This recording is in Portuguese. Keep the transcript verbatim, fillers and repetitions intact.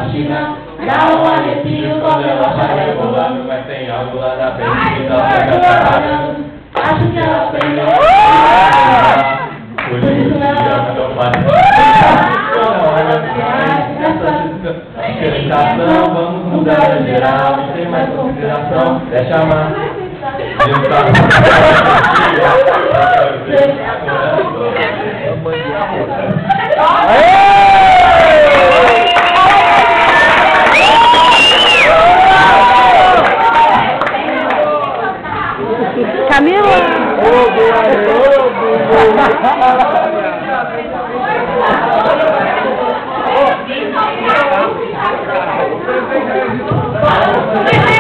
faxina. Dá um arrepio quando ela está rebolando. Mas tem algo lá na frente Ai, que tá trabalhando. Acho que ela aprendeu. Por isso que eu faço. Vamos mudar em geral. Não tem mais consideração. Deixa amar. Deus tá. Camila! Ô,